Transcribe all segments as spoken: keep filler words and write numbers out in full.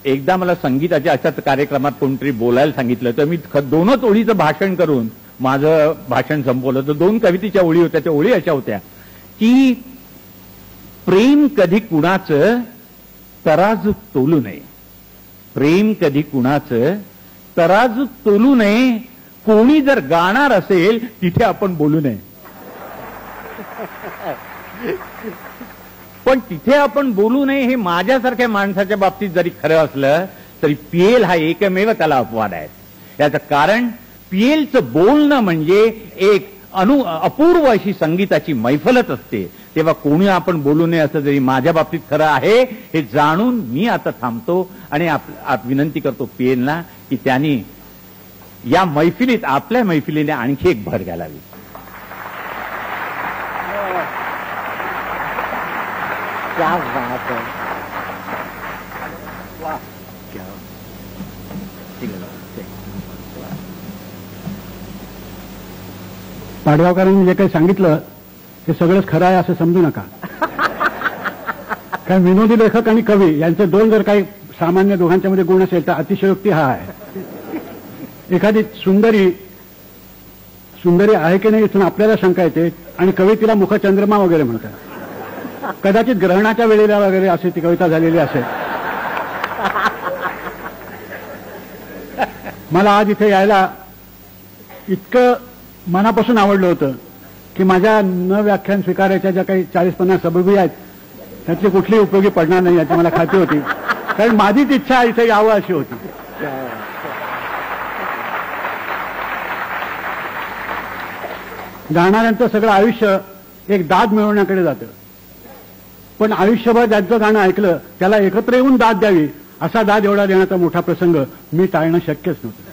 एकदा मला संगीताच्या अशाच कार्यक्रमात कोणतरी बोलायला सांगितलं, तर मी दोनच ओळीचं भाषण करून माझं भाषण संपवलं. तर दोन कवितेच्या ओळी होत्या. त्या ओळी अशा होत्या की प्रेम कधी कुणाचं तराजू तोलू नये, प्रेम कधी कुणाचं तराजू तोलू नये, कोणी जर गाणार असेल तिथे आपण बोलू नये. पण तिथे आपण बोलू नये हे माझ्यासारख्या माणसाच्या बाबतीत जरी खरं असलं तरी पीएल हा एकमेव त्याला अपवाद आहे. याचं कारण पीएलचं बोलणं म्हणजे एक अनु अपूर्व अशी संगीताची मैफलच असते. तेव्हा कोणी आपण बोलू नये असं जरी माझ्या बाबतीत खरं आहे हे जाणून मी आता थांबतो आणि आप विनंती करतो पीएलना की त्यांनी या मैफिलीत आपल्या मैफिलीने आणखी एक भर घालावी. क्या बात है, वाह, क्या पाडगावकरांनी जे काही सांगितलं ते सगळंच खरं आहे असं समजू नका. कारण विनोदी लेखक आणि कवी यांचे दोन जर काही सामान्य दोघांच्या मध्ये गुण असेल तर अतिशयोक्ती हा आहे. एखादी सुंदरी सुंदरी आहे की नाही इथून आपल्याला शंका येते आणि कवी तिला मुखचंद्रमा वगैरे म्हणतात. कदाचित ग्रहणाच्या वेळेला वगैरे अशी ती कविता झालेली असेल. मला आज इथे यायला इतकं मनापासून आवडलं होतं की माझ्या न व्याख्यान स्वीकारायच्या ज्या काही चाळीस पन्नास सबबी आहेत त्यातली कुठली उपयोगी पडणार नाही याची मला खात्री होती. कारण माझीच इच्छा इथे यावं अशी होती. गाणाऱ्यांचं सगळं आयुष्य एक दाद मिळवण्याकडे जातं. पण आयुष्यभर ज्यांचं गाणं ऐकलं त्याला एकत्र येऊन दाद द्यावी असा दाद एवढा देण्याचा मोठा प्रसंग मी टाळणं शक्यच नव्हतं.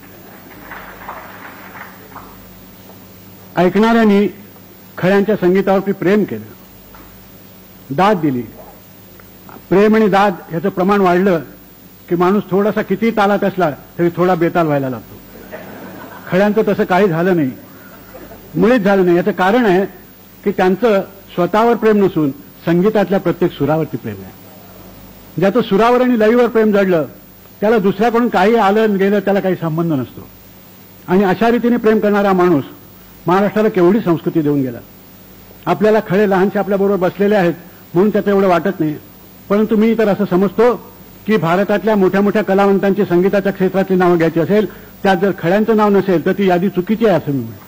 ऐकणाऱ्यांनी खऱ्यांच्या संगीतावरती प्रेम केलं, दाद दिली. प्रेम आणि दाद ह्याचं प्रमाण वाढलं की माणूस थोडासा किती तालात असला तरी थोडा बेताल व्हायला लागतो. खऱ्यांचं तसं काही झालं नाही, मुळीच झालं नाही. याचं कारण आहे की त्यांचं स्वतःवर प्रेम नसून संगीतातल्या प्रत्येक सुरावरती प्रेम आहे. ज्याचं सुरावर आणि लयीवर प्रेम जडलं त्याला दुसऱ्याकडून काही आलं गेलं त्याला काही संबंध नसतो. आणि अशा रीतीने प्रेम करणारा माणूस महाराष्ट्राला केवढी संस्कृती देऊन गेला. आपल्याला खळे लहानसे आपल्याबरोबर बसलेले आहेत म्हणून त्याचं एवढं वाटत नाही. परंतु मी तर असं समजतो की भारतातल्या मोठ्या मोठ्या कलावंतांची संगीताच्या क्षेत्रातली नावं घ्यायची असेल त्यात जर खळ्यांचं नाव नसेल तर ती यादी चुकीची आहे असं मी म्हणतो.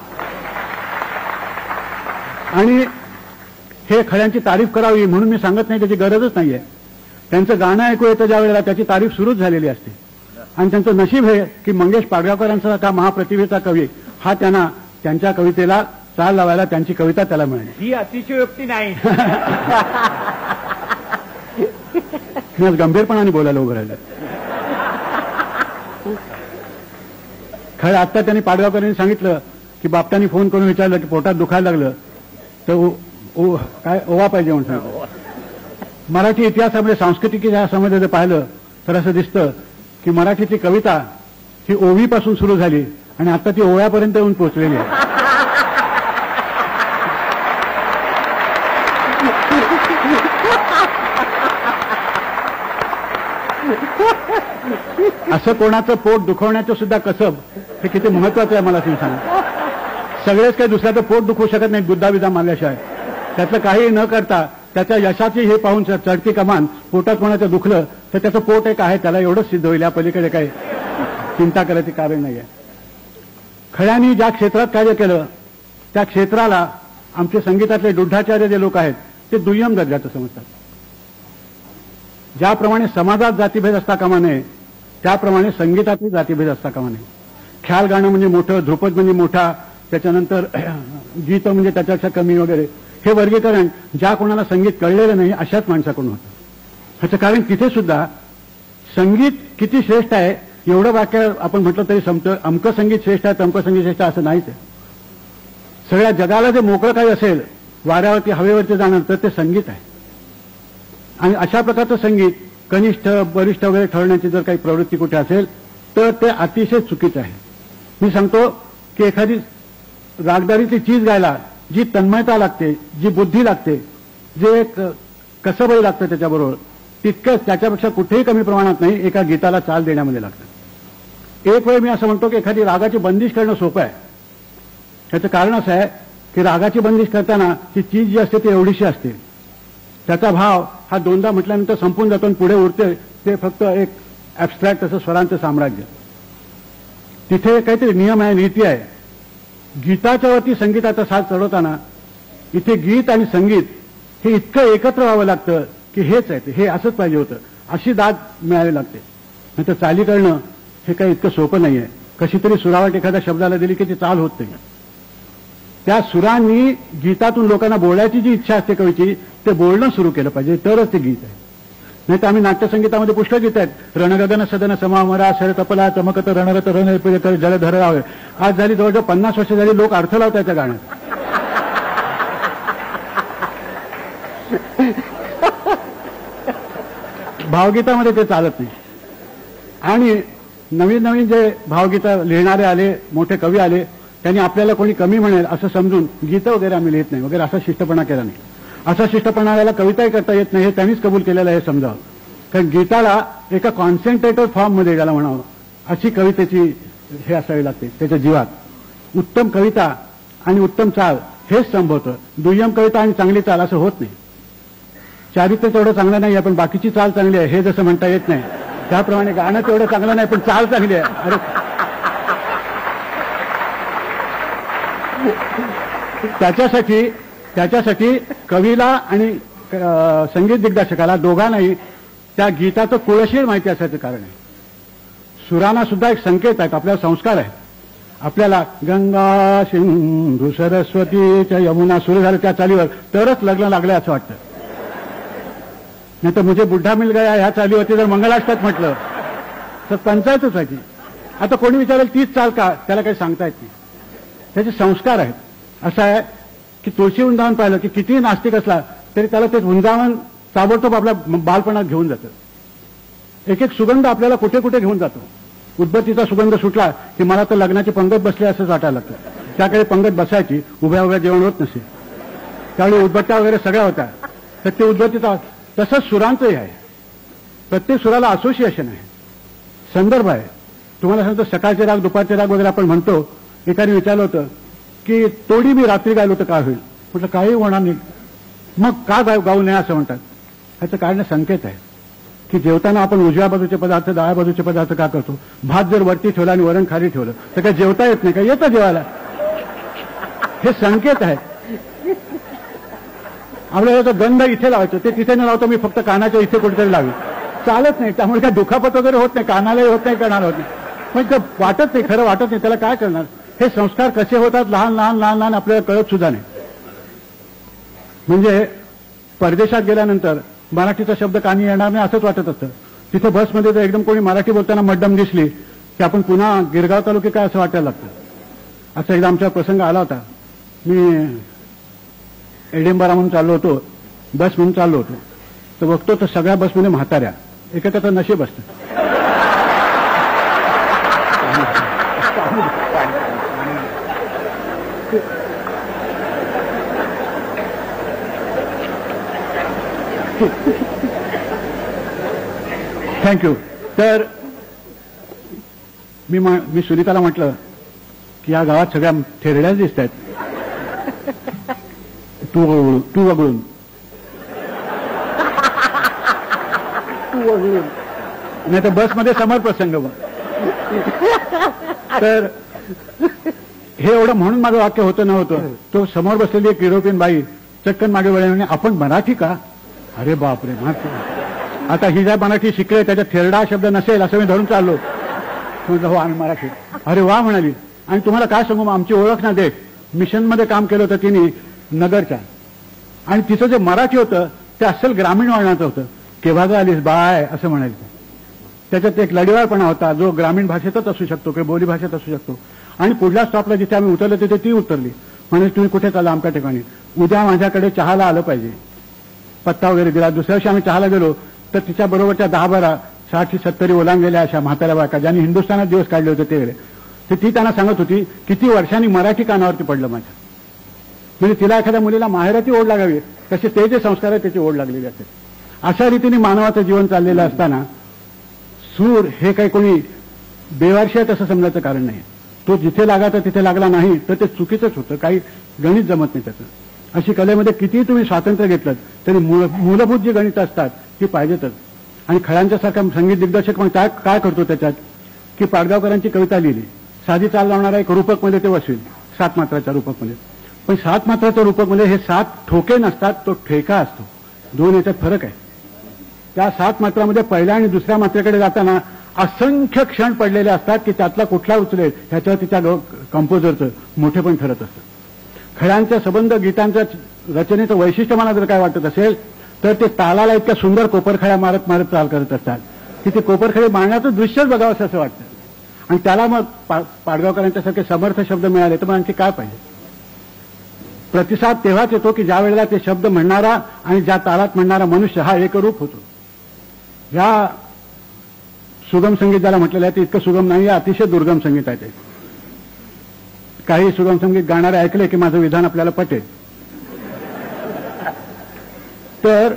आणि हे खळ्यांची तारीफ करावी म्हणून मी सांगत नाही, त्याची गरजच नाहीये. त्यांचं गाणं ऐकू येतं ज्या वेळेला त्याची तारीफ सुरूच झालेली असते. आणि त्यांचं नशीब हे की मंगेश पाडगावकरांचा महाप्रतिभेचा कवी हा त्यांना त्यांच्या कवितेला चाल लावायला त्यांची कविता त्याला मिळाली. ही अतिशयोक्ती नाही. मी आज गंभीरपणाने बोलायला उभं राहिलं. खरं आत्ता त्यांनी पाडगावकरांनी सांगितलं की बापटांनी फोन करून विचारलं की पोटात दुखायला लागलं तर ओ काय ओवा पाहिजे म्हणून सांगितलं. मराठी इतिहासामध्ये सांस्कृतिक इतिहासामध्ये जर पाहिलं तर असं दिसतं की मराठीची कविता ही ओवीपासून सुरू झाली आणि आता ती ओव्यापर्यंत येऊन पोहोचलेली आहे. असं कोणाचं पोट दुखवण्याचं सुद्धा कसब हे किती महत्वाचं आहे मला तुम्ही सांगा. सगळेच काही दुसऱ्याचं पोट दुखवू शकत नाहीत गुद्दा बिद्दा मारल्याशिवाय. त्यातलं काही न करता त्याच्या यशाची हे पाहून चढती कमान पोटात कोणाचं दुखलं तर त्याचं पोट एक आहे त्याला एवढंच सिद्ध होईल. या पलीकडे काही चिंता करायची कारण नाहीये. खळ्यांनी ज्या क्षेत्रात कार्य केलं त्या क्षेत्राला आमचे संगीतातले दुधाचार्य जे लोक आहेत ते दुय्यम दर्जाचं समजतात. ज्याप्रमाणे समाजात जातीभेद असता कामा नये त्याप्रमाणे संगीतातही जातीभेद असता कामा नये. ख्याल गाणं म्हणजे मोठं, ध्रुपद म्हणजे मोठा, त्याच्यानंतर गीत म्हणजे त्याच्यापेक्षा कमी वगैरे हे वर्गीकरण ज्या कोणाला संगीत कळलेलं नाही अशाच माणसाकडून होतं. ह्याचं कारण तिथे सुद्धा संगीत किती श्रेष्ठ आहे एवढं वाक्य आपण म्हटलं तरी समतं. अमकं संगीत श्रेष्ठ आहे तमकं संगीत श्रेष्ठ असं नाहीच आहे. सगळ्या जगाला जे मोकळं काही असेल वाऱ्यावरती हवेवरती जाणार तर ते संगीत आहे. आणि अशा प्रकारचं संगीत कनिष्ठ वरिष्ठ वगैरे ठरवण्याची जर काही प्रवृत्ती कुठे असेल तर ते अतिशय चुकीचं आहे. मी सांगतो की एखादी रागदारीची चीज गायला जी तन्मयता लागते, जी बुद्धी लागते, जे एक कसबही लागतं त्याच्याबरोबर तितकंच त्याच्यापेक्षा कुठेही कमी प्रमाणात नाही एका गीताला चाल देण्यामध्ये लागतं. एक वेळ मी असं म्हणतो की एखादी रागाची बंदिश करणं सोपं आहे. त्याचं कारण असं आहे की रागाची बंदिश करताना ती चीज जी असते ती एवढीशी असते. त्याचा भाव हा दोनदा म्हटल्यानंतर संपून जातो आणि पुढे उरते ते फक्त एक ॲबस्ट्रॅक्ट असं स्वरांचं साम्राज्य. तिथे काहीतरी नियम आहे, नीती आहे. गीताच्या वरती संगीताचा साथ चढवताना इथे गीत आणि संगीत हे इतकं एकत्र व्हावं लागतं की हेच आहे, हे असंच पाहिजे होतं, अशी दाद मिळावी लागते. नाहीतर चाली करणं हे काही इतकं सोपं नाही आहे. कशी तरी सुरावट एखाद्या शब्दाला दिली की ती चाल होत नाही. त्या सुरांनी गीतातून लोकांना बोलायची जी इच्छा असते कवीची ते बोलणं सुरू केलं पाहिजे, तरच ते गीत आहे. नाही तर आम्ही नाट्यसंगीतामध्ये पुष्कळ गीत आहेत. रणगदन सदन समामरा शर तपला चमकत रणरत रण जलधर रावे. आज झाली जवळजवळ पन्नास वर्ष झाली लोक अर्थ लावतात त्या गाण्यात. भावगीतामध्ये ते चालत नाही. आणि नवीन नवीन जे भावगीतं लिहिणारे आले, मोठे कवी आले, त्यांनी आपल्याला कोणी कमी म्हणेल असं समजून गीतं वगैरे आम्ही लिहित नाही वगैरे असा शिष्टपणा केला नाही. असा शिष्टपणाला कविताही करता येत नाही हे त्यांनीच कबूल केलेलं आहे समजावं. कारण गीताला एका कॉन्सन्ट्रेटेड फॉर्ममध्ये ज्याला म्हणावं अशी कवितेची हे असावी लागते त्याच्या जीवात. उत्तम कविता आणि उत्तम चाल हेच संभवतं. दुय्यम कविता आणि चांगली चाल असं होत नाही. चारित्र्य तेवढं चांगलं नाही आहे पण बाकीची चाल चांगली आहे हे जसं म्हणता येत नाही त्याप्रमाणे गाणं तेवढं चांगलं नाही पण चाल चांगली आहे. अरे त्याच्यासाठी त्याच्यासाठी कवीला आणि संगीत दिग्दर्शकाला दोघांनाही त्या गीताचं कुळशीर माहिती असायचं कारण आहे. सुरांना सुद्धा एक संकेत आहेत, आपल्याला संस्कार आहेत. आपल्याला गंगा सिंधू सरस्वतीच्या यमुना सुरू झालं त्या चालीवर तरच लग्न लागलं असं वाटतं. नाही तर मुझे बुड्ढा मिल गया ह्या चालीवरती जर मंगलाष्टक म्हटलं तर पंचायतच व्हायची. आता कोणी विचारेल तीच चाल का, त्याला काही सांगता येत नाही. त्याचे संस्कार आहेत. असं आहे की तुळशी वृंदावन पाहिलं की कितीही नास्तिक असला तरी त्याला ते वृंदावन ताबडतोब आपल्या बालपणात घेऊन जातं. एक एक सुगंध आपल्याला कुठे कुठे घेऊन जातो. उदबत्तीचा सुगंध सुटला की मला तर लग्नाची पंगत बसली असंच वाटायला लागतं. त्याकडे पंगत बसायची, उभ्या उभ्या जेवण होत नसे, त्यावेळी उदबत्त्या वगैरे सगळ्या होत्या. तर ते उदबत्तीचा तसंच सुरांचंही आहे. प्रत्येक सुराला असोसिएशन आहे, संदर्भ आहे. तुम्हाला सांगतो सकाळचे राग दुपारचे राग वगैरे आपण म्हणतो. एकाने विचारलं होतं की तोडी मी रात्री गायलो तर काय होईल. म्हटलं काही होणार नाही. मग का गाय गाऊ नये असं म्हणतात. ह्याचं कारण संकेत आहे की जेवताना आपण उजव्या बाजूचे पदार्थ डाव्या बाजूचे पदार्थ का करतो. भात जर वरती ठेवला आणि वरण खाली ठेवलं तर काय जेवता येत नाही का, येतं जेवायला. हे संकेत आहे. आपल्याला गंध इथे लावायचं ते तिथे न लावतो मी फक्त कानाच्या इथे कुठेतरी लावी, चालत नाही. त्यामुळे काय दुखापत वगैरे होत नाही, कानालाही होत नाही, कानाला होत नाही. म्हणजे वाटत नाही, खरं वाटत नाही, त्याला काय करणार. हे संस्कार कसे होतात लहान लहान लहान लहान आपल्याला कळत सुद्धा नाही. म्हणजे परदेशात गेल्यानंतर मराठीचा शब्द कानी येणार नाही असंच वाटत असतं. तिथे बसमध्ये जर एकदम कोणी मराठी बोलताना मड्डम दिसली की आपण पुन्हा गिरगाव तालुके काय असं वाटायला लागतं. असं एकदा आमचा प्रसंग आला होता. मी एडिंबरा म्हणून चाललो होतो, बस म्हणून चाललो होतो. तर बघतो तर सगळ्या बसमध्ये म्हाताऱ्या, एकेकाचं नशीब असतं. थँक्यू. तर मी मी सुनीताला म्हटलं की या गावात सगळ्या थेरड्याच दिसत आहेत, तू वगळून तू वगळून नाही तर बसमध्ये समोर प्रसंग. तर हे एवढं म्हणून माझं वाक्य होतं नव्हतं. तो समोर बसलेली एक युरोपियन बाई चटकन मागे वळल्याने आपण मराठी का. अरे बापरे. आता ही ज्या मराठी शिकले त्याच्यात थेरडा शब्द नसेल असं मी धरून चाललो. म्हटलं हो आम्ही मराठी. अरे वा म्हणाली. आणि तुम्हाला काय सांगू मग आमची ओळख ना देख. मिशनमध्ये काम केलं होतं तिने नगरच्या, आणि तिचं जे मराठी होतं ते अस्सल ग्रामीण वळणाचं होतं. केव्हा ग आलीस बाय असं म्हणायचं. त्याच्यात एक लढीवाळपणा होता जो ग्रामीण भाषेतच असू शकतो किंवा बोली भाषेत असू शकतो. आणि पुढल्या स्टॉपला जिथे आम्ही उतरलो तिथे ती उतरली. म्हणजे तुम्ही कुठे चालला आमच्या ठिकाणी, उद्या माझ्याकडे चहाला आलं पाहिजे. पत्ता वगैरे दिला. दुसऱ्या दिवशी आम्ही चहाला गेलो तर तिच्या बरोबरच्या दहा बारा साठ सत्तरी ओलांडलेल्या अशा म्हाताऱ्या बायका ज्यांनी हिंदुस्थानात दिवस काढले होते ते वेळे, तर ती त्यांना सांगत होती किती वर्षांनी मराठी कानावरती पडलं माझ्या. म्हणजे तिला एखाद्या मुलीला माहेराची ओढ लागावी तसे ते जे संस्कार आहेत त्याची ओढ लागलेली असते. अशा रीतीने मानवाचं जीवन चाललेलं असताना सूर हे काही कोणी बेवारशी आहे तसं समजायचं कारण नाही. तो जिथे लागायचा तिथे लागला नाही तर ते चुकीचंच होतं, काही गणित जमत नाही त्याचं. अशी कलेमध्ये कितीही तुम्ही स्वातंत्र्य घेतलं तरी मूळ मूलभूत जी गणित असतात ती पाहिजेतच. आणि खळ्यांच्यासारखा संगीत दिग्दर्शक मग काय काय करतो त्याच्यात की पाडगावकरांची कविता लिहिली, साधी चाल लावणारा एक रूपकमध्ये ते वसविल, सात मात्राच्या रूपकमध्ये. पण सात मात्राच्या रूपकमध्ये हे सात ठोके नसतात, तो ठेका असतो. दोन याच्यात फरक आहे. त्या सात मात्रामध्ये पहिल्या आणि दुसऱ्या मात्रेकडे जाताना असंख्य क्षण पडलेले असतात की त्यातला कुठला उचलेल ह्याच्यावर तिच्या कंपोजरचं मोठेपण ठरत असतं. खळ्यांच्या संबंध गीतांच्या रचनेचं वैशिष्ट्य मला जर काय वाटत असेल तर ते तालाला इतक्या सुंदर कोपरखळ्या मारत मारत चाल करत असतात की ते कोपरखळे मारण्याचं दृश्यच बघावंसं असं वाटतं. आणि त्याला मग पा पाडगावकरांच्यासारखे समर्थ शब्द मिळाले तर मग आणखी काय पाहिजे. प्रतिसाद तेव्हाच येतो की ज्या वेळेला ते शब्द म्हणणारा आणि ज्या तालात म्हणणारा मनुष्य हा एकरूप होतो. या सुगम संगीत ज्याला म्हटलेलं आहे ते इतकं सुगम नाही, अतिशय दुर्गम संगीत आहे ते. काही सुगम संगीत गाणारे ऐकले की माझं विधान आपल्याला पटेल. तर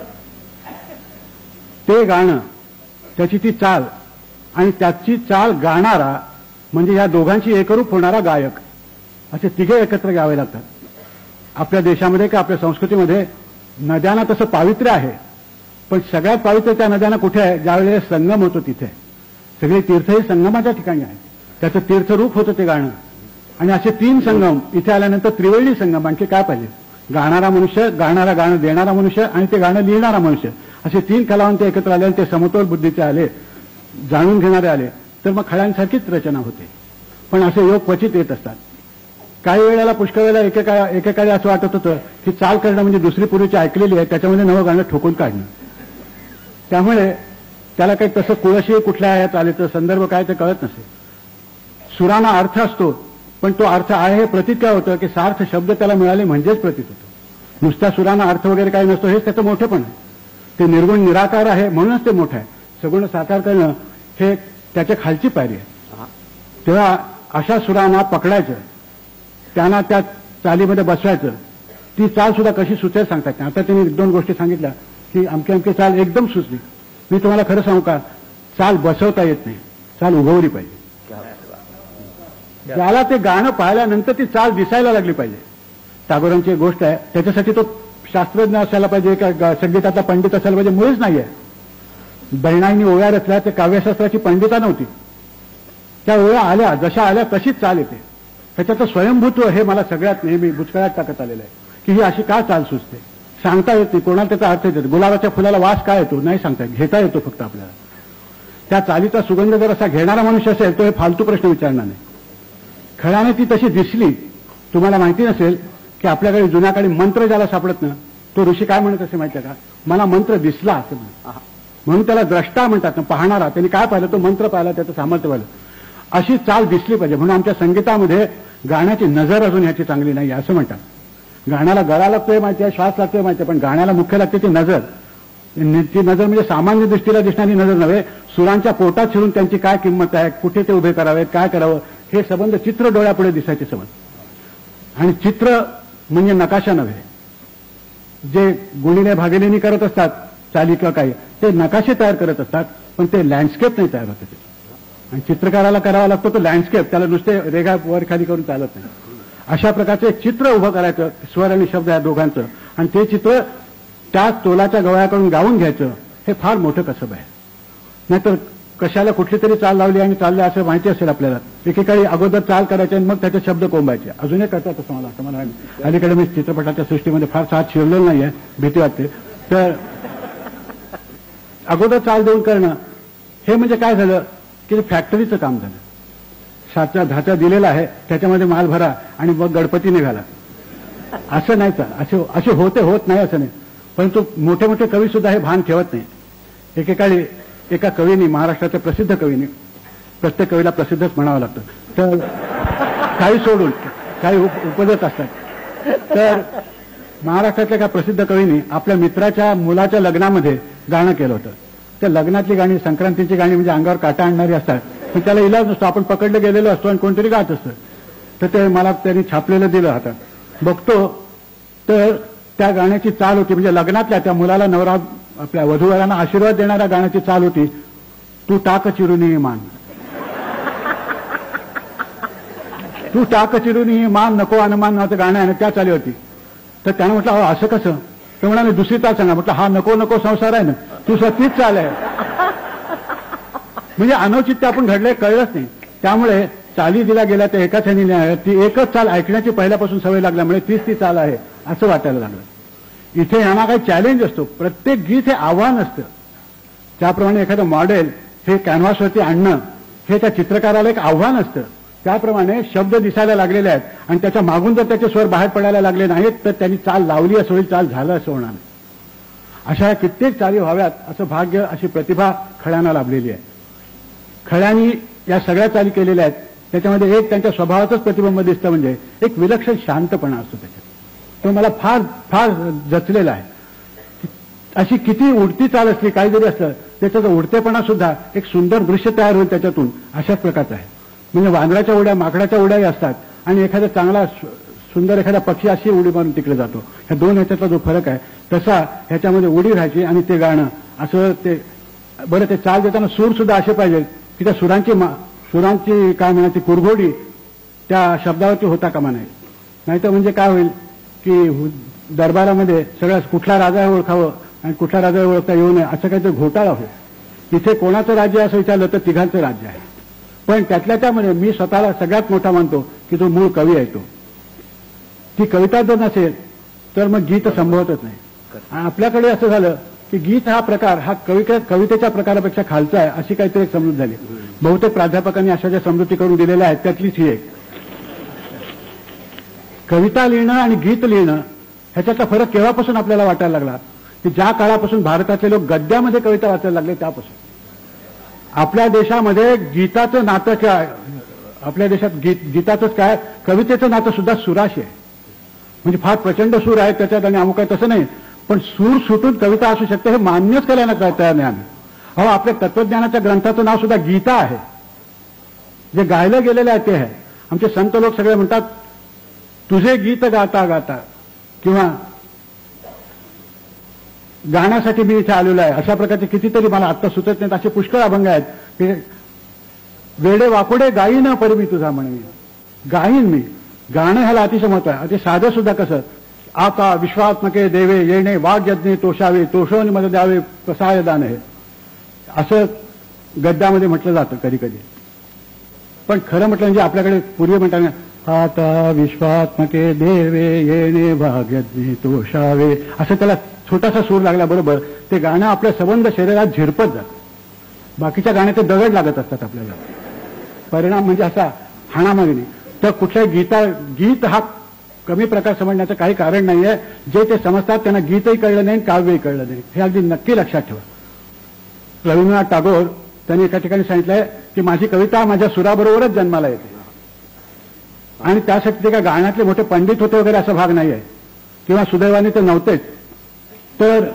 ते गाणं, त्याची ती चाल आणि त्याची चाल गाणारा म्हणजे या दोघांची एकरूप होणारा गायक, असे तिघे एकत्र गावे लागतात. आपल्या देशामध्ये किंवा आपल्या संस्कृतीमध्ये नद्यांना तसं पावित्र्य आहे, पण सगळ्यात पावित्र्य त्या नद्यांना कुठे आहे, ज्यावेळेला संगम होतो तिथे. सगळे तीर्थ हे संगमाच्या ठिकाणी आहेत, त्याचं तीर्थरूप होतं ते गाणं. आणि असे तीन संगम इथे आल्यानंतर त्रिवेणी संगम, आणखी काय पाहिजे. गाणारा मनुष्य, गाणारा गाणं देणारा मनुष्य आणि ते गाणं लिहिणारा मनुष्य, असे तीन कलावंत एकत्र आले आणि ते समतोल बुद्धीचे आले, जाणून घेणारे आले तर मग खळ्यांसारखीच रचना होते. पण असे योग क्वचित येत असतात. काही वेळेला पुष्कळ वेळेला एकेका एकेकाळी असं वाटत होतं की चाल करणं म्हणजे दुसरी पूर्वीची ऐकलेली आहे त्याच्यामध्ये नवं गाणं ठोकून काढणं. त्यामुळे त्याला काही तसं कुळशी कुठल्या आहे चालीचं संदर्भ काय ते कळत नसे. सुरांना अर्थ असतो पण तो अर्थ आहे हे प्रतीत काय होतं की सार्थ शब्द त्याला मिळाले म्हणजेच प्रतीत होतं. नुसत्या सुरांना अर्थ वगैरे काही नसतो, हेच त्याचं मोठेपण आहे. ते निर्गुण निराकार आहे म्हणूनच ते मोठं आहे. सगुण साकार करणं हे त्याच्या खालची पायरी आहे. तेव्हा अशा सुरांना पकडायचं, त्यांना त्या चालीमध्ये बसवायचं. ती चाल सुद्धा कशी सुचेल सांगतात. आता त्यांनी एक दोन गोष्टी सांगितल्या की अमकी अमकी चाल एकदम सुचली. मी तुम्हाला खरं सांगू का, चाल बसवता येत नाही, चाल उगवली पाहिजे. ज्याला ते गाणं पाहिल्यानंतर ती चाल दिसायला लागली पाहिजे. टागोरांची एक गोष्ट आहे, त्याच्यासाठी तो शास्त्रज्ञ असायला पाहिजे का संगीताचा पंडित असायला पाहिजे, मुळीच नाहीये. बहिणाईंनी ओव्या रचल्या, ते काव्यशास्त्राची पंडिता नव्हती. त्या ओव्या आल्या, जशा आल्या तशीच चाल येते. त्याच्याचं स्वयंभूत्व हे मला सगळ्यात नेहमी बुचकळ्यात टाकत आलेलं आहे की ही अशी का चाल सुचते. सांगता येत नाही, कोणाला त्याचा अर्थ येतो. गुलाबाच्या फुलाला वास काय येतो नाही सांगता येत, घेता येतो फक्त आपल्याला. त्या चालीचा सुगंध जर असा घेणारा मनुष्य असेल तो हे फालतू प्रश्न विचारणार नाही. खळ्याने ती तशी दिसली. तुम्हाला माहिती नसेल की आपल्याकडे जुन्या काळी मंत्र ज्याला सापडत ना, तो ऋषी काय म्हणत असे माहिती आहे का, मला मंत्र दिसला असं म्हणून. म्हणून त्याला द्रष्टा म्हणतात ना, पाहणारा. त्यांनी काय पाहिलं, तो मंत्र पाहिला, त्याचं सामर्थ्य पाहिलं. अशी चाल दिसली पाहिजे. म्हणून आमच्या संगीतामध्ये गाण्याची नजर अजून ह्याची चांगली नाही असं म्हणतात. गाण्याला गळा लागतोय माहिती आहे, श्वास लागतोय माहिती आहे, पण गाण्याला मुख्य लागते ती नजर. ती नजर म्हणजे सामान्य दृष्टीला दिसणारी नजर नव्हे, सुरांच्या पोटात शिरून त्यांची काय किंमत आहे, कुठे ते उभे करावेत, काय करावं, हे संबंध चित्र डोळ्यापुढे दिसायचे संबंध. आणि चित्र म्हणजे नकाशा नव्हे. जे गुणिले भागिलेनी करत असतात चाली किंवा काही, ते नकाशे तयार करत असतात, पण ते लँडस्केप नाही तयार होते. आणि चित्रकाराला करावा लागतो तो लँडस्केप, त्याला नुसते रेघा वर खाली करून चालत नाही. अशा प्रकारचे चित्र उभं करायचं, स्वर आणि शब्द या दोघांचं, आणि ते चित्र त्या तोलाच्या गवळ्याकडून गावून घ्यायचं, हे फार मोठं कसब आहे. नाहीतर कशाला कुठली तरी चाल लावली आणि चालले असं माहिती असेल आपल्याला. एकेकाळी अगोदर चाल करायचे आणि मग त्याचे शब्द कोंबायचे. अजूनही करतात असं मला वाटतं. मला अलीकडे मी चित्रपटाच्या सृष्टीमध्ये फार साथ शिरलेलं नाहीये, भीती वाटते. तर अगोदर चाल देऊन करणं हे म्हणजे काय झालं की फॅक्टरीचं काम झालं. साचा धाचा दिलेला आहे, त्याच्यामध्ये माल भरा आणि मग गणपती निघाला. असं नाही का, असे असे होते होत नाही असं नाही. परंतु मोठे मोठे कवी सुद्धा हे भान ठेवत नाही. एकेकाळी एका कवीने, महाराष्ट्राच्या प्रसिद्ध कवीने, प्रत्येक कवीला प्रसिद्धच म्हणावं लागतं, तर काही सोडून काही उपजत असतात. तर महाराष्ट्रातल्या एका प्रसिद्ध कवीने आपल्या मित्राच्या मुलाच्या लग्नामध्ये गाणं केलं होतं. त्या लग्नातली गाणी, संक्रांतीची गाणी म्हणजे अंगावर काटा आणणारी असतात, पण त्याला इलाज नसतो. आपण पकडले गेलेलो असतो आणि कोणतरी गात असतं. तर ते मला त्यांनी छापलेलं दिलं. हातात बघतो तर त्या गाण्याची चाल होती, म्हणजे लग्नातल्या त्या मुलाला नवरा आपल्या वधूवरांना आशीर्वाद देणाऱ्या गाण्याची चाल होती, तू टाक चिरुनी मान, तू टाक चिरुनी मान नको अनुमान नावाचं गाणं आहे ना, त्या चाली होती. तर त्यानं म्हटलं अहो असं कसं, तर म्हणाले दुसरी चाल सांगा. म्हटलं हा नको नको संसार आहे ना, तू तीच चाल आहे. म्हणजे अनौचित्य आपण घडलंय कळलंच नाही. त्यामुळे चाली दिल्या गेल्या त्या एकाच ह्यानी नाही, ती एकच चाल ऐकण्याची पहिल्यापासून सवय लागल्यामुळे तीच ती चाल आहे असं वाटायला लागलं. इथे यांना काही चॅलेंज असतो, प्रत्येक गीत हे आव्हान असतं. त्याप्रमाणे एखादं मॉडेल हे कॅनव्हासवरती आणणं हे त्या चित्रकाराला एक आव्हान असतं. त्याप्रमाणे शब्द दिसायला लागलेले आहेत आणि त्याच्या मागून जर त्याचे स्वर बाहेर पडायला लागले नाहीत तर त्यांनी चाल लावली असं होईल, चाल झालं असं होणार नाही. अशा कित्येक चाली व्हाव्यात असं भाग्य, अशी प्रतिभा खळ्यांना लाभलेली आहे. खळ्यांनी या सगळ्या चाली केलेल्या आहेत. त्याच्यामध्ये एक त्यांच्या स्वभावाचंच प्रतिबिंब दिसतं, म्हणजे एक विलक्षण शांतपणा असतो त्याच्यात. तो मला फार फार जचलेला आहे. अशी किती उडती चाल असली, काही जरी असलं त्याचा उडतेपणा सुद्धा एक सुंदर दृश्य तयार होईल त्याच्यातून, अशाच प्रकारचं आहे. म्हणजे वानराच्या उड्या, माकडाच्या उड्याही असतात आणि एखादा चांगला सुंदर एखादा पक्षी अशी उडी मारून तिकडे जातो. ह्या दोन ह्याच्यातला जो फरक आहे तसा ह्याच्यामध्ये उडी राहायची आणि ते गाणं असं ते. बरं, ते चाल देताना सूर सुद्धा असे पाहिजे की त्या सुरांची सुरांची काय म्हणायची कुरघोडी त्या शब्दावरती होता कामा नाही. नाहीतर म्हणजे काय होईल की दरबारामध्ये सगळ्या कुठला राजा ओळखावं आणि कुठला राजा ओळखता येऊ नये असं काहीतरी घोटाळा होईल. तिथे कोणाचं राज्य असं विचारलं तर तिघांचं राज्य आहे. पण त्यातल्या त्यामध्ये मी स्वतःला सगळ्यात मोठा मानतो की तो मूळ कवी आहे. तो ती कविता जर नसेल तर मग गीत संभवतच नाही. आणि आपल्याकडे असं झालं की गीत हा प्रकार हा कविता कवितेच्या प्रकारापेक्षा खालचा आहे अशी काहीतरी एक समजूत झाली. बहुतेक प्राध्यापकांनी अशा ज्या समजुती करून दिलेल्या आहेत त्यातलीच ही एक. कविता लिहिणं आणि गीत लिहिणं ह्याच्यातला फरक केव्हापासून आपल्याला वाटायला लागला की ज्या काळापासून भारतातले लोक गद्यामध्ये कविता वाचायला लागले त्यापासून. आपल्या देशामध्ये गीताचं नातं काय, आपल्या देशात गीत गीताचंच काय, कवितेचं नातं सुद्धा सुराशी आहे. म्हणजे फार प्रचंड सूर आहे त्याच्यात आणि अमुक आहे तसं नाही, पण सूर सुटून कविता असू शकते हे मान्यच करायला तयार नाही आम्ही. अहो, आपल्या तत्वज्ञानाच्या ग्रंथाचं नाव सुद्धा गीता आहे. जे गायलं गेलेलं आहे ते आहे. आमचे संत लोक सगळे म्हणतात तुझे गीत गाता गाता, किंवा गाण्यासाठी मी इथे आलेलो आहे, अशा प्रकारचे कितीतरी मला आत्ता सुचत नाहीत असे पुष्कळ अभंग आहेत की वेडे वाकुडे गाईन परी मी तुझा म्हणेन. गाईन मी, गाणं ह्याला अतिशय महत्व आहे. ते साधं सुद्धा कसं, आता विश्वात्मके देवे येणे वाघ यज्ञे तोषावे तोषवणी मध्ये द्यावे प्रसाय दान हे असं गद्यामध्ये म्हटलं जातं कधी कधी. पण खरं म्हटलं म्हणजे आपल्याकडे पूर्वी म्हणताना आता विश्वात्मके देवे येणे वाघ यज्ञे तोषावे असं त्याला छोटासा सूर लागल्याबरोबर ते गाणं आपल्या सबंध शरीरात झिरपत जातं. बाकीच्या गाण्याचे दगड लागत असतात आपल्याला. परिणाम म्हणजे असा हाणामारी नाही. तर कुठल्याही गीता गीत हा कमी प्रकार समजण्याचं काही कारण नाहीये. जे ते समजतात त्यांना गीतही कळलं नाही, काव्यही कळलं नाही, हे अगदी नक्की लक्षात ठेवा. रवींद्रनाथ टागोर त्यांनी एका ठिकाणी सांगितलंय की माझी कविता माझ्या सुराबरोबरच जन्माला येते. आणि त्यासाठी ते काय गाण्यातले मोठे पंडित होते वगैरे असा भाग नाही आहे, किंवा सुदैवाने ते नव्हतेच. तर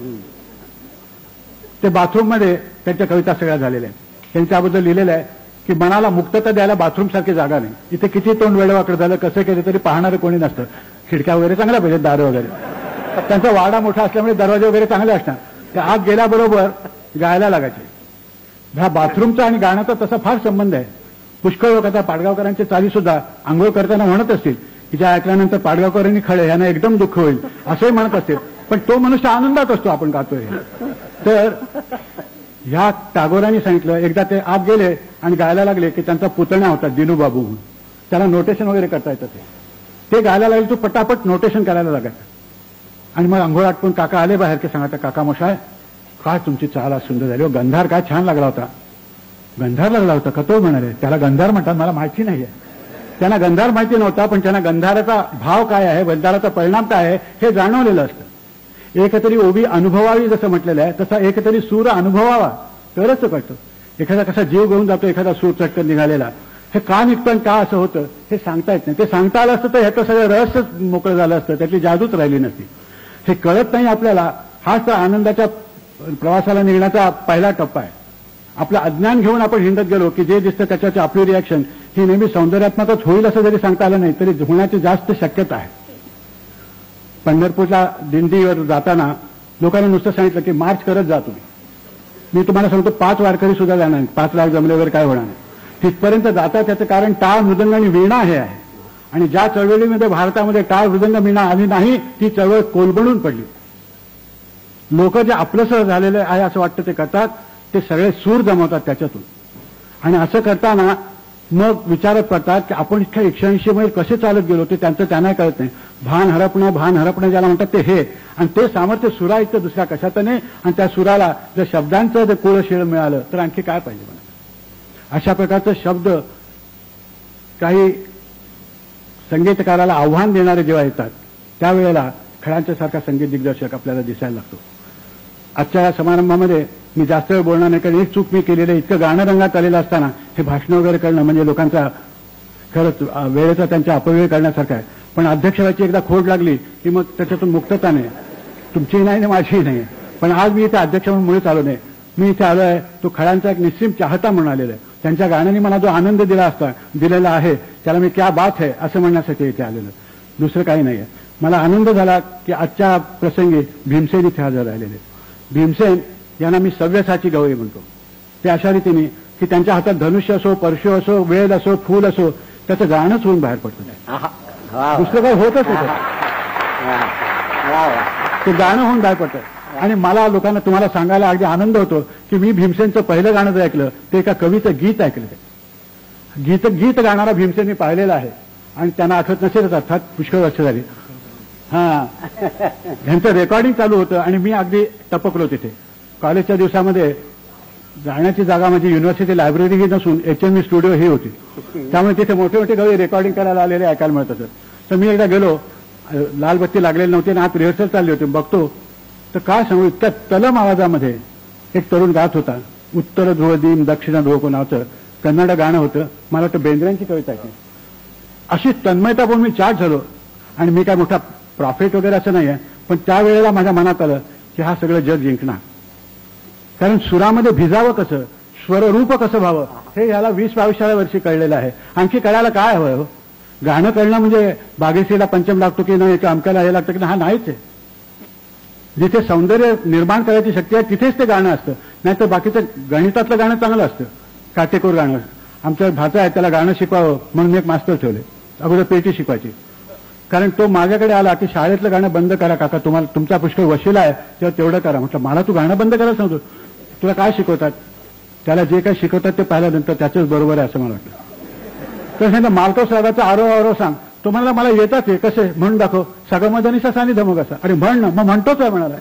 ते बाथरूममध्ये त्यांच्या कविता सगळ्या झालेल्या आहेत. त्यांनी त्याबद्दल लिहिलेलं आहे की मनाला मुक्तता द्यायला बाथरूम सारखी जागा नाही. इथे किती तोंड वेळेवाकडे झालं कसं केलं तरी पाहणारं कोणी नसतं. खिडक्या वगैरे चांगल्या पाहिजेत, दारं वगैरे. त्यांचा वाडा मोठा असल्यामुळे दरवाजे वगैरे चांगले असणार. त्या आत गेल्याबरोबर गायला लागायचे. ह्या बाथरूमचा आणि गाण्याचा तसा फार संबंध आहे. पुष्कळ लोक आता पाडगावकरांची चाली सुद्धा आंघोळ करताना म्हणत असतील की ज्या ऐकल्यानंतर पाडगावकरांनी खळे यांना एकदम दुःख होईल असंही म्हणत असतील. पण तो मनुष्य आनंदात असतो आपण गातोय. तर ह्या टागोरांनी सांगितलं, एकदा ते आत गेले आणि गायला लागले की त्यांचा पुतण्या होता दिनूबाबू म्हणून, त्याला नोटेशन वगैरे करता येतं. ते ते गायला लागले तो पटापट नोटेशन करायला लागायचं. आणि मग आंघोळ आटपून काका आले बाहेर की सांगा काका मशाय काय तुमची चाल आज सुंदर झाली, गंधार काय छान लागला होता. गंधार लागला होता का? तो म्हणाले त्याला गंधार म्हणतात, मला माहिती नाहीये. त्यांना गंधार माहिती नव्हता, पण त्यांना गंधाराचा भाव काय आहे, गंधाराचा परिणाम काय आहे हे जाणवलेलं असतं. एकतरी ओबी अनुभवावी जसं म्हटलेलं आहे तसा एकतरी सूर अनुभवावा तरच कळतं. एखादा कसा जीव घेऊन जातो एखादा सूर चटकन निघालेला, हे का निघतं आणि का असं होतं हे सांगता येत नाही. ते सांगता आलं असतं तर ह्याचं सगळं रहस्यच मोकळं झालं असतं, त्यातली जादूच राहिली नसती. हे कळत नाही आपल्याला. हाच तर आनंदाच्या प्रवासाला निघण्याचा पहिला टप्पा आहे. आपलं अज्ञान घेऊन आपण हिंडत गेलो की जे दिसतं त्याच्याची आपली रिॲक्शन ही नेहमी सौंदर्यात्मकच होईल असं जरी सांगता आलं नाही तरी होण्याची जास्त शक्यता आहे. पंढरपूरला दिंडीवर जाताना लोकांना नुसतं सांगितलं की मार्च करत जा तुम्ही. मी तुम्हाला सांगतो पाच वारकरी सुद्धा जाणार नाही, पाच लाख जमले वगैरे काय होणार नाही. तिथपर्यंत जातात त्याचं कारण टाळ मृदंग आणि वीणा हे आहे. आणि ज्या चळवळीमध्ये भारतामध्ये टाळ मृदंग वीणा आली नाही ती चळवळ कोलबडून पडली. लोक जे आपलंसं झालेलं आहे असं वाटतं ते करतात, ते सगळे सूर जमवतात त्याच्यातून. आणि असं करताना मग विचारत पडतात की आपण इतक्या एकशे ऐंशी मैल कसे चालत गेलो ते त्यांचं त्यांना कळत नाही. भान हरपणं भान हरपणं ज्याला म्हणतात ते हे, आणि ते सामर्थ्य सुरा इतकं दुसऱ्या कशात नाही. आणि त्या सुराला जर शब्दांचं जर कुळशीळ मिळालं तर आणखी काय पाहिजे मला. अशा प्रकारचे शब्द काही संगीतकाराला आव्हान देणारे जेव्हा येतात त्यावेळेला खळ्यांच्या सारखा संगीत दिग्दर्शक आपल्याला दिसायला लागतो. आजच्या या समारंभामध्ये मी जास्त वेळ बोलणार नाही, कारण एक चूक मी केलेलं आहे. इतकं गाणं रंगात आलेलं असताना हे भाषण वगैरे करणं म्हणजे लोकांचा खरंच वेळेचा त्यांचा अपव्यय करण्यासारखा आहे. पण अध्यक्षाची एकदा खोड लागली की मग त्याच्यातून मुक्तता नाही, तुमचीही नाही आणि माझीही नाही. पण आज मी इथे अध्यक्ष म्हणून मुळीच आलो नाही. मी इथे आलो आहे तो खळ्यांचा एक निस्सीम चाहता म्हणून आलेला आहे. त्यांच्या गाण्याने मला जो आनंद दिला असता दिलेला आहे त्याला मी क्या बात है असं म्हणण्यासाठी इथे आलेलं, दुसरं काही नाही आहे. मला आनंद झाला की आजच्या प्रसंगी भीमसेन इथे हजर राहिलेले. भीमसेन यांना मी सव्यसाची गवळी म्हणतो. ते अशा रीतीने की त्यांच्या हातात धनुष्य असो, परशु असो, वेद असो, फूल असो, त्याचं गाणंच होऊन बाहेर पडतं. दुसरं काही होतच होतं, ते गाणं होऊन बाहेर पडतं. आणि मला लोकांना तुम्हाला सांगायला अगदी आनंद होतो की मी भीमसेनचं पहिलं गाणं जे ऐकलं ते एका कवीचं गीत ऐकलं. ते गीत गीत गाणारा भीमसेन मी पाहिलेला आहे आणि त्यांना आठवत नसेलच, अर्थात पुष्कळ वर्ष झाली. हा, ह्यांचं रेकॉर्डिंग चालू होतं आणि मी अगदी टपकलो तिथे. कॉलेजच्या दिवसामध्ये जाण्याची जागा म्हणजे युनिव्हर्सिटी लायब्ररी ही नसून एच एम व्ही स्टुडिओ ही होती, त्यामुळे तिथे मोठे मोठे गवळी रेकॉर्डिंग करायला आलेले ऐकायला मिळत असत. तर मी एकदा गेलो, लाल बत्ती लागलेली नव्हती आणि आत रिहर्सल चालली होती. बघतो तर काय सांगू, इतक्या तलम आवाजामध्ये एक तरुण गात होता. उत्तर ध्रुव दिन दक्षिण ध्रुव नावचं कन्नड गाणं होतं. मला वाटतं बेंद्र्यांची कविता ऐकली. अशी तन्मयता पण मी चार्ज झालो. आणि मी काय मोठा प्रॉफिट वगैरे असं नाही आहे, पण त्यावेळेला माझ्या मनात आलं की हा सगळं जग जिंकणार. कारण सुरामध्ये भिजावं कसं, स्वररूप कसं व्हावं हे याला वीस बावीसाव्या वर्षी कळलेलं आहे. आणखी कळायला काय हवं. गाणं कळणं म्हणजे बागेश्रीला पंचम लागतो की नाही, किंवा अमक्याला हे लागतं की नाही, हा नाहीच आहे. जिथे सौंदर्य निर्माण करायची शक्ती आहे तिथेच ते गाणं असतं. नाहीतर बाकीचं गणितातलं गाणं चांगलं असतं, काटेकोर गाणं. आमच्या भाचा आहे त्याला गाणं शिकवावं म्हणून एक मास्तर ठेवले. अगोदर पेटी शिकवायची. कारण तो माझ्याकडे आला की शाळेतलं गाणं बंद करा काका, तुम्हाला तुमचा पुष्कळ वशिला आहे तेव्हा तेवढं करा. म्हटलं मला तू गाणं बंद करायला सांगतो, तुला काय शिकवतात. त्याला जे काही शिकवतात ते पाहिल्यानंतर त्याचंच बरोबर आहे असं मला वाटलं. तर सांगितलं मालतो साहेबाचा आरो आरो सांग. तो म्हणाला मला येतात हे कसे म्हणून दाखव. सगमधनीचा सानी धमक असा. अरे म्हण ना, मग म्हणतोच आहे म्हणाला.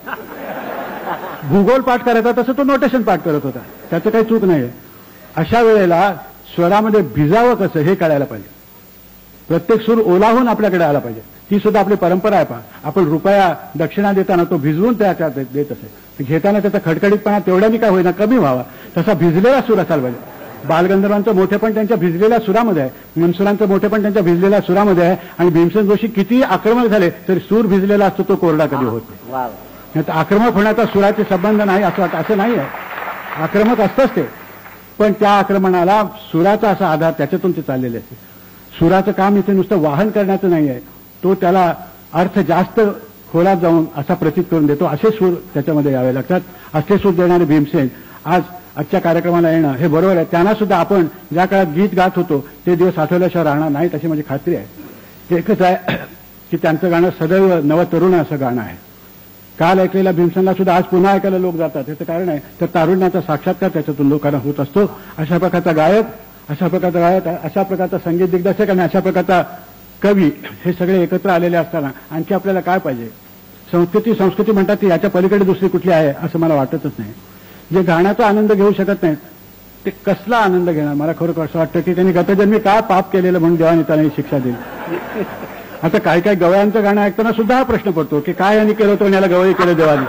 भूगोल पाठ करायचा तसं तो नोटेशन पाठ करत होता, त्याचं काही चूक नाहीये. अशा वेळेला स्वरामध्ये भिजावं कसं हे कळायला पाहिजे. प्रत्येक सूर ओलाहून आपल्याकडे आला पाहिजे. ती सुद्धा आपली परंपरा आहे. पहा, आपण रुपया दक्षिणा देताना तो भिजवून त्याच्या देत असे. घेताना त्याचा खडखडीतपणा तेवढ्यानी काय होईना कमी व्हावा, तसा भिजलेला सूर असायला पाहिजे. बालगंधर्वांचं मोठेपण त्यांच्या भिजलेल्या सुरामध्ये आहे, मनसुरांचं मोठेपण त्यांच्या भिजलेल्या सुरामध्ये आहे. आणि भीमसेन जोशी किती आक्रमक झाले तरी सूर भिजलेला असतो, तो कोरडा कधी होत नाही. आक्रमक होण्याचा सुराचे संबंध नाही असं वाटतं, असं नाही आहे. आक्रमक असतंच ते, पण त्या आक्रमणाला सुराचा असा आधार त्याच्यातून ते चाललेले असते. सुराचं काम इथे नुसतं वाहन करण्याचं नाही आहे, तो त्याला अर्थ जास्त खोलात जाऊन असा प्रतीत करून देतो. असे सूर त्याच्यामध्ये यावे लागतात. असे सूर देणारे भीमसेन आज आजच्या कार्यक्रमाला येणं हे बरोबर आहे. त्यांना सुद्धा आपण ज्या काळात गीत गात होतो ते दिवस आठवल्याशिवाय राहणार नाहीत अशी माझी खात्री आहे. एकच आहे की त्यांचं गाणं सदैव नवतरुण असं गाणं आहे. काल ऐकलेल्या भीमसेनला सुद्धा आज पुन्हा ऐकायला लोक जातात. याचं कारण आहे तर तारुण्याचा साक्षात्कार त्याच्यातून लोकांना होत असतो. अशा प्रकारचा गायक, अशा प्रकारचा गायक, अशा प्रकारचा संगीत दिग्दर्शक आणि अशा प्रकारचा कवी हे सगळे एकत्र आलेले असताना आणखी आपल्याला काय पाहिजे. संस्कृती संस्कृती म्हणतात ती याच्या पलीकडे दुसरी कुठली आहे असं मला वाटतच नाही. जे गाण्याचा आनंद घेऊ शकत नाहीत ते कसला आनंद घेणार. मला खरोखर असं वाटतं की त्यांनी गतजन्मी काय पाप केलेलं म्हणून देवाने त्याला ही शिक्षा दिली. आता काही काही गवळ्यांचं गाणं ऐकताना सुद्धा हा प्रश्न पडतो की काय यांनी केलं होतं याला गवळी केलं देवाने.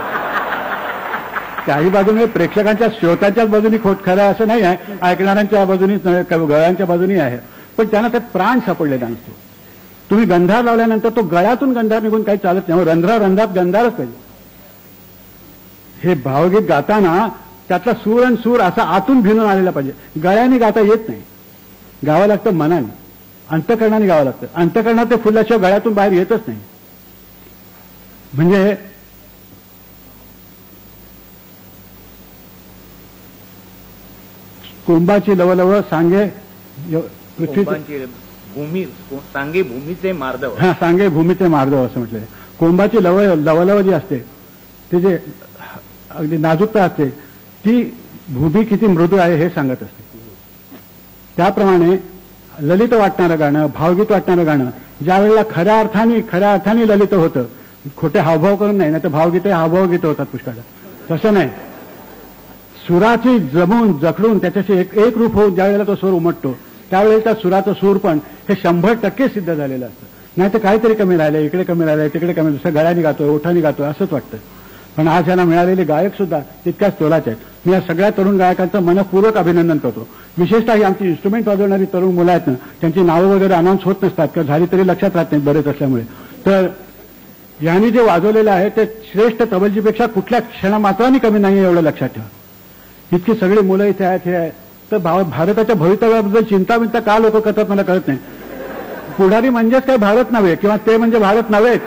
त्याही बाजूने प्रेक्षकांच्या श्रोत्यांच्याच बाजूनी खोट खरं असं नाही आहे, ऐकणाऱ्यांच्या बाजूनी गवळ्यांच्या बाजूनी आहे. पण त्यांना त्यात प्राण सापडलेला नसतो. तुम्ही गंधार लावल्यानंतर तो गळ्यातून गंधार निघून काही चालत नाही. रंध्रा रंध्रात गंधारच पाहिजे. हे भावगीत गाताना त्यातला सूर आणि सूर असा आतून भिनून आलेला पाहिजे. गळ्याने गाता येत नाही, गावं लागतं मनाने, अंतकरणाने गावं लागतं. अंतकरणात ते फुलल्याशिवाय गळ्यातून बाहेर येतच नाही. म्हणजे कोंबाची लवलव सांगे य- पृथ्वी कोंबांची भूमी सांगे भूमीचे मार्दव. हा सांगे भूमीचे मार्दव असं म्हटलंय. कोंबाची लव लवलव जी असते ती जे अगदी नाजूकता असते ती भूमी किती मृदू आहे हे सांगत असते. त्याप्रमाणे ललित वाटणारं गाणं, भावगीत वाटणारं गाणं ज्या वेळेला खऱ्या अर्थाने खऱ्या अर्थाने ललित होतं, खोटे हावभाव करून नाही, नाही तर भावगीते हावभाव गीत होतात पुष्कळदा. तसं नाही, सुराची जमून जखडून त्याच्याशी एक एक रूप होऊन ज्या वेळेला तो सूर उमटतो त्यावेळेला त्या सुराचं सूर पण हे शंभर टक्के सिद्ध झालेलं असतं. नाही तर काहीतरी कमी राहिलं, इकडे कमी राहिलं, तिकडे कमी, दुसऱ्या गळ्याने गातोय, ओठाने गातोय असंच वाटतं. पण आज यांना मिळालेले गायक सुद्धा तितक्याच तोलाचे आहेत. मी या सगळ्या तरुण गायकांचं मनपूर्वक अभिनंदन करतो. विशेषतः ही आमची इन्स्ट्रुमेंट वाजवणारी तरुण मुलं आहेत ना, त्यांची नावं वगैरे अनाऊन्स होत नसतात किंवा झाली तरी लक्षात राहत नाहीत बरेच असल्यामुळे. तर यांनी जे वाजवलेलं आहे ते श्रेष्ठ तबलजीपेक्षा कुठल्या क्षणामात्राने कमी नाही एवढं लक्षात ठेवा. इतकी सगळी मुलं इथे आहेत हे आहेत. तर भारताच्या भवितव्याबद्दल चिंता बिंता का लोक करतात मला कळत नाही. पुढारी म्हणजेच काय भारत नव्हे किंवा ते म्हणजे भारत नव्हेच.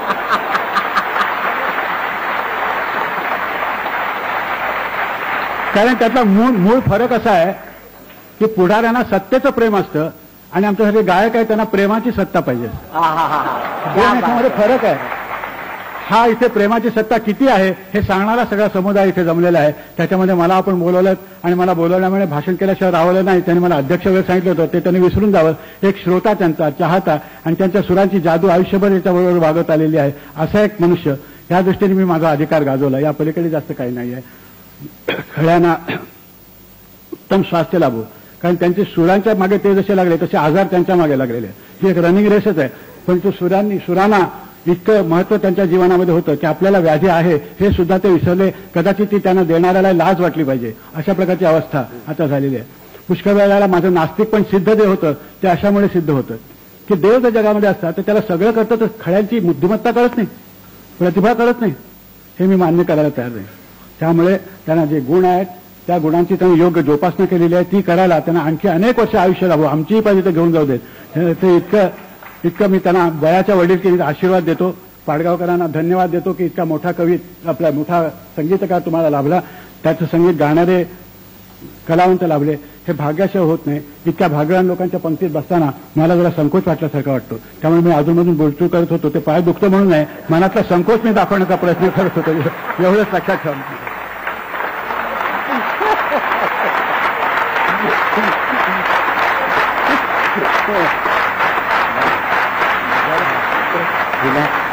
कारण त्यातला मूळ मूळ फरक असा आहे की पुढाऱ्यांना सत्तेचं प्रेम असतं आणि आमच्यासाठी गायक आहे त्यांना प्रेमाची सत्ता पाहिजे. याच्यामध्ये फरक आहे. हा इथे प्रेमाची सत्ता किती आहे हे सांगणारा सगळा समुदाय इथे जमलेला आहे. त्याच्यामध्ये मला आपण बोलवलं आणि मला बोलवल्यामुळे भाषण केल्याशिवाय राहिलं नाही. त्यांनी मला अध्यक्ष वगैरे सांगितलं होतं ते त्यांनी विसरून जावं. एक श्रोता त्यांचा चाहता आणि त्यांच्या सुरांची जादू आयुष्यभर याच्याबरोबर वागत आलेली आहे असा एक मनुष्य. या दृष्टीने मी माझा अधिकार गाजवला. या पलीकडे जास्त काही नाही आहे. खळ्यांना उत्तम स्वास्थ्य लाभो, कारण त्यांचे सुरांच्या मागे ते जसे लागले तसे आजार त्यांच्या मागे लागलेले. ही एक रनिंग रेसच आहे. पण तो सुरांनी सुरांना इतकं महत्व त्यांच्या जीवनामध्ये होतं की आपल्याला व्याधी आहे हे सुद्धा ते विसरले. कदाचित ती त्यांना देणाऱ्याला लाज वाटली पाहिजे अशा प्रकारची अवस्था आता झालेली आहे. पुष्कळ वेळेला माझं नास्तिक पण सिद्ध जे होतं ते अशामुळे सिद्ध होतं की देव जर जगामध्ये असतात तर त्याला सगळं करतं तर खळ्यांची बुद्धिमत्ता कळत नाही, प्रतिभा कळत नाही. हे मी मान्य करायला तयार नाही. त्यामुळे त्यांना जे गुण आहेत त्या गुणांची त्यांनी योग्य जोपासना केलेली आहे ती करायला त्यांना आणखी अनेक वर्ष आयुष्य लाभो. आमचीही पाहिजे ते घेऊन जाऊ देत. ते इतकं इतकं मी त्यांना वयाच्या वडीलकीने आशीर्वाद देतो. पाडगावकरांना धन्यवाद देतो की इतका मोठा कवी आपला मोठा संगीतकार तुम्हाला लाभला. त्याचं संगीत गाणारे कलावंत लाभले. हे भाग्याशिवाय होत नाही. इतक्या भाग्यवान लोकांच्या पंक्तीत बसताना मला जरा संकोच वाटल्यासारखा वाटतो. त्यामुळे मी अजूनमधून बोलचूक करत होतो. ते पाय दुखतं म्हणून नाही, मनातला संकोच मी दाखवण्याचा प्रयत्न करत होतो. एवढंच लक्षात ठेवा. Gila.